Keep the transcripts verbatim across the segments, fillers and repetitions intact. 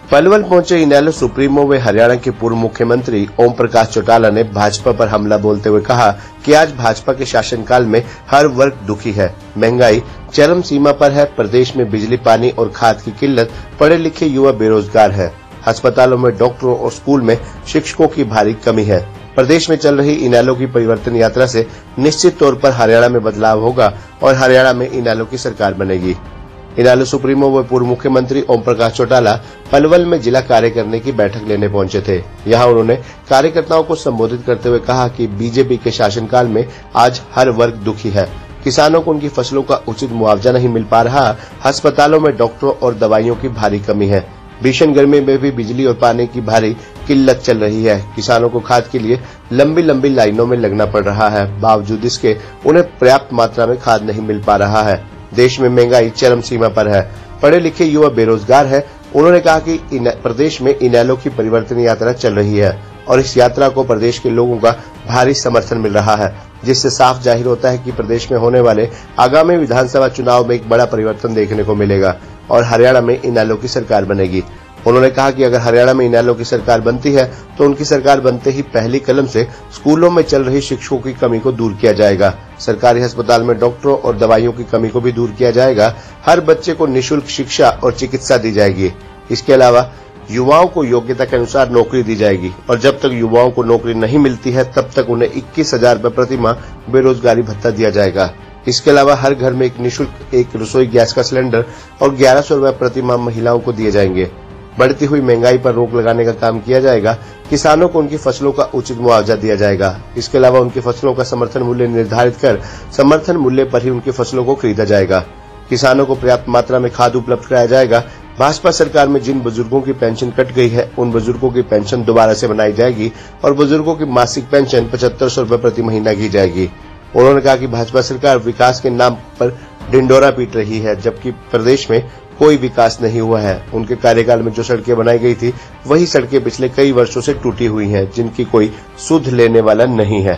पलवल पहुंचे इनेलो सुप्रीमो व हरियाणा के पूर्व मुख्यमंत्री ओम प्रकाश चौटाला ने भाजपा पर हमला बोलते हुए कहा कि आज भाजपा के शासनकाल में हर वर्ग दुखी है, महंगाई चरम सीमा पर है, प्रदेश में बिजली, पानी और खाद की किल्लत, पढ़े लिखे युवा बेरोजगार है, अस्पतालों में डॉक्टरों और स्कूल में शिक्षकों की भारी कमी है। प्रदेश में चल रही इनेलो की परिवर्तन यात्रा से निश्चित तौर पर हरियाणा में बदलाव होगा और हरियाणा में इनेलो की सरकार बनेगी। इनेलो सुप्रीमो व पूर्व मुख्यमंत्री ओम प्रकाश चौटाला पलवल में जिला कार्य करने की बैठक लेने पहुंचे थे। यहां उन्होंने कार्यकर्ताओं को संबोधित करते हुए कहा कि बीजेपी के शासनकाल में आज हर वर्ग दुखी है, किसानों को उनकी फसलों का उचित मुआवजा नहीं मिल पा रहा, अस्पतालों में डॉक्टरों और दवाइयों की भारी कमी है, भीषण गर्मी में भी बिजली और पानी की भारी किल्लत चल रही है, किसानों को खाद के लिए लंबी लंबी लाइनों में लगना पड़ रहा है, बावजूद इसके उन्हें पर्याप्त मात्रा में खाद नहीं मिल पा रहा है, देश में महंगाई चरम सीमा पर है, पढ़े लिखे युवा बेरोजगार है। उन्होंने कहा कि प्रदेश में इनेलो की परिवर्तन यात्रा चल रही है और इस यात्रा को प्रदेश के लोगों का भारी समर्थन मिल रहा है, जिससे साफ जाहिर होता है कि प्रदेश में होने वाले आगामी विधानसभा चुनाव में एक बड़ा परिवर्तन देखने को मिलेगा और हरियाणा में इनेलो की सरकार बनेगी। उन्होंने कहा कि अगर हरियाणा में इनेलो की सरकार बनती है तो उनकी सरकार बनते ही पहली कलम से स्कूलों में चल रही शिक्षकों की कमी को दूर किया जाएगा, सरकारी अस्पताल में डॉक्टरों और दवाइयों की कमी को भी दूर किया जाएगा, हर बच्चे को निःशुल्क शिक्षा और चिकित्सा दी जाएगी। इसके अलावा युवाओं को योग्यता के अनुसार नौकरी दी जाएगी और जब तक युवाओं को नौकरी नहीं मिलती है तब तक उन्हें इक्कीस हजार रूपये प्रति माह बेरोजगारी भत्ता दिया जाएगा। इसके अलावा हर घर में एक निःशुल्क एक रसोई गैस का सिलेंडर और ग्यारह सौ रूपये प्रति माह महिलाओं को दिए जाएंगे। बढ़ती हुई महंगाई पर रोक लगाने का काम किया जाएगा, किसानों को उनकी फसलों का उचित मुआवजा दिया जाएगा। इसके अलावा उनकी फसलों का समर्थन मूल्य निर्धारित कर समर्थन मूल्य पर ही उनकी फसलों को खरीदा जाएगा। किसानों को पर्याप्त मात्रा में खाद उपलब्ध कराया जाएगा। भाजपा सरकार में जिन बुजुर्गों की पेंशन कट गई है उन बुजुर्गों की पेंशन दोबारा से बनाई जाएगी और बुजुर्गों की मासिक पेंशन पचहत्तर सौ रूपये प्रति महीना की जाएगी। उन्होंने कहा कि भाजपा सरकार विकास के नाम पर ढिंडोरा पीट रही है, जबकि प्रदेश में कोई विकास नहीं हुआ है। उनके कार्यकाल में जो सड़कें बनाई गई थी वही सड़कें पिछले कई वर्षों से टूटी हुई हैं, जिनकी कोई सुध लेने वाला नहीं है।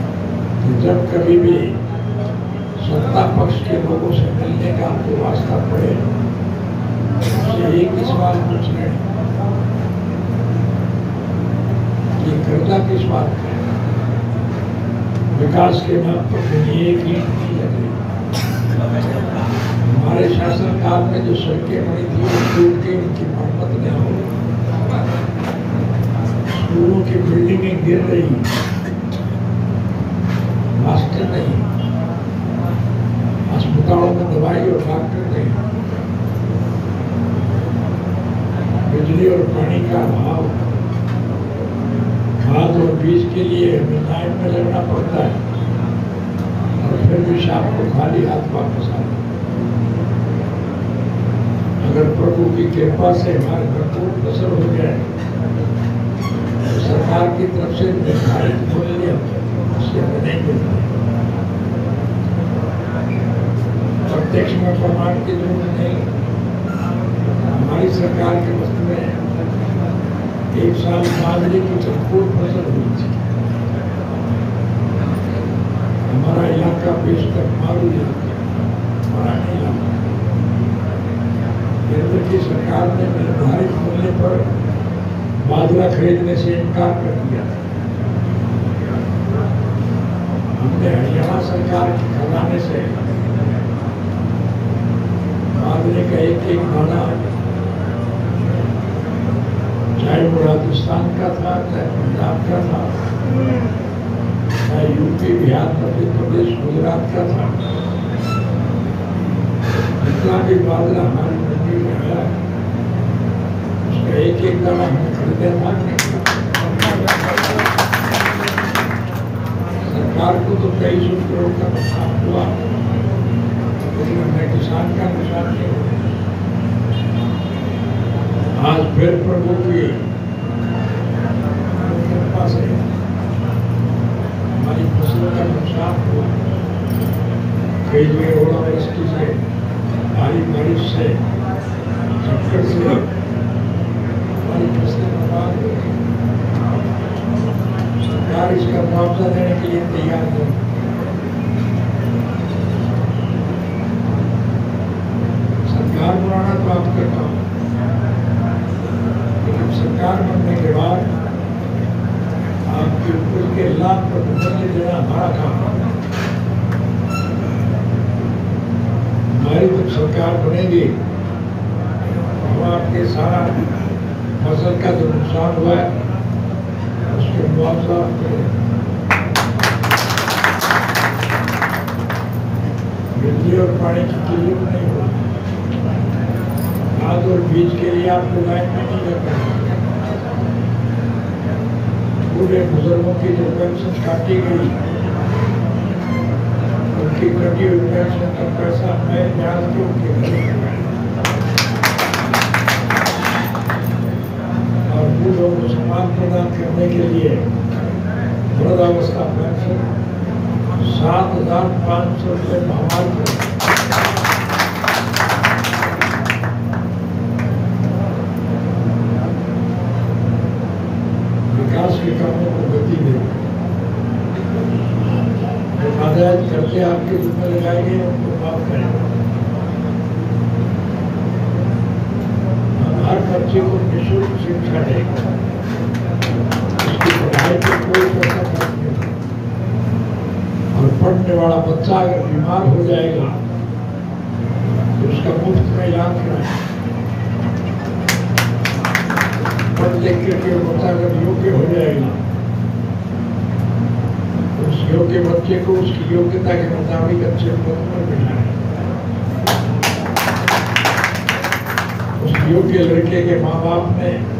जब कभी भी सत्ता पक्ष के लोगों से मिलने का आपको वास्ता पड़े तो एक ही सवाल पूछ रहे हैं कि करता किस बात है, विकास के नाम पर एक ही हमारे शासन काल में जो सड़कें बनी थी वो टूट के उनकी मरम्मत नहीं हो, स्कूलों की बिल्डिंगें गिर रही, मास्टर नहीं, अस्पतालों में दवाई और डॉक्टर नहीं, बिजली और पानी का अभाव, खाद और बीज के लिए हमें लाइन में लगना पड़ता है और फिर भी शाम को खाली हाथ वापस आते। अगर प्रभु की कृपा से हमारे भरपूर फसल हो जाए तो सरकार की तरफ से निर्धारित मूल्य उससे हमें नहीं मिलता। प्रत्यक्ष में प्रमाण की जरूरत नहीं, हमारी सरकार के वक्त में एक साल बाजरे की भरपूर फसल हुई थी। हमारा इलाका बेशतर मारू इलाका, मराठी इलाका, केंद्र की सरकार ने निर्धारित मूल्य पर बाजरा खरीदने से इनकार कर दिया। हमने हरियाणा सरकार के खजाने से बाजरे का एक एक दाना, चाहे वो राजस्थान का था, चाहे पंजाब का था, चाहे यूपी, बिहार, मध्य प्रदेश, गुजरात का था, जितना भी बाजरा हमारी मंडी में आया उसका एक एक दाना हमें खरीदा था। सरकार को तो कई सौ करोड़ का नुकसान हुआ, लेकिन हमने किसान का नुकसान नहीं हुआ। आज फिर प्रभु की कृपा से हमारी फसल का नुकसान हुआ, कई जगह ओलावृष्टि से, भारी बारिश से, चक्कर से हमारी फसलें बर्बाद हो गई। सरकार इसका मुआवजा देने के लिए तैयार नहीं। सरकार बनाना तो आपका काम, अनुदान पर मूल्य देना हमारा काम है। हमारी जब सरकार बनेगी हम आपके सारा फसल का जो नुकसान हुआ है उसके मुआवजा बिजली और पानी की तकलीफ नहीं होगी। खाद और बीज के लिए आपको लाइन में नहीं लगना। पूरे बुजुर्गों की जो पेंशन काटी गई उनकी कटी हुई पेंशन का पैसा मैं ब्याज के उनके घर और बूढ़ों को सम्मान प्रदान करने के लिए वृद्धावस्था पेंशन सात हजार पाँच सौ रुपये बहाल कर विकास के कामों को गति दे। आदायत करके आपके जिम्मे लगाए गए उनको माफ करें। हम हर बच्चे को निःशुल्क शिक्षा देंगे। उसकी पढ़ाई पर कोई पैसा खर्च नहीं। और पढ़ने वाला बच्चा अगर बीमार हो जाएगा तो उसका मुफ्त में इलाज कराएं। पढ़ लिख करके बच्चा अगर योग्य हो जाएगा तो उस योग्य बच्चे को उसकी योग्यता के मुताबिक अच्छे पद पर बिठाएं। उस योग्य लड़के के माँ बाप ने